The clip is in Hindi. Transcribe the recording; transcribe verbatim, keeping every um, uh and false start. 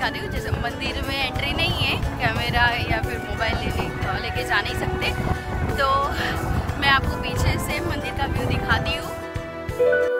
दिखाती हूँ। जैसे मंदिर में एंट्री नहीं है, कैमरा या फिर मोबाइल लेने तो लेके जा नहीं सकते, तो मैं आपको पीछे से मंदिर का व्यू दिखाती हूँ।